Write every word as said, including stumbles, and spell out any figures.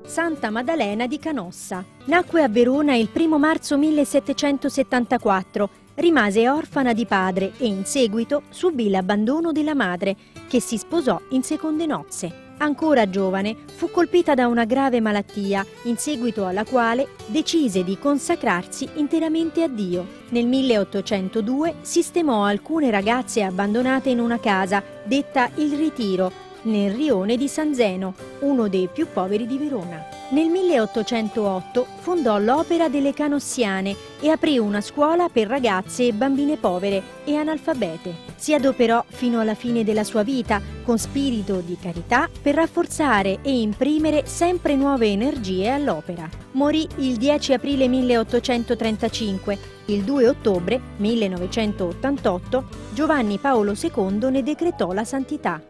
Santa Maddalena di Canossa. Nacque a Verona il primo marzo millesettecentosettantaquattro, rimase orfana di padre e in seguito subì l'abbandono della madre, che si sposò in seconde nozze. Ancora giovane fu colpita da una grave malattia, in seguito alla quale decise di consacrarsi interamente a Dio. Nel milleottocentodue sistemò alcune ragazze abbandonate in una casa detta Il Ritiro, nel rione di San Zeno, uno dei più poveri di Verona. Nel milleottocentootto fondò l'Opera delle Canossiane e aprì una scuola per ragazze e bambine povere e analfabete. Si adoperò fino alla fine della sua vita con spirito di carità per rafforzare e imprimere sempre nuove energie all'opera. Morì il dieci aprile milleottocentotrentacinque. Il due ottobre millenovecentottantotto Giovanni Paolo secondo ne decretò la santità.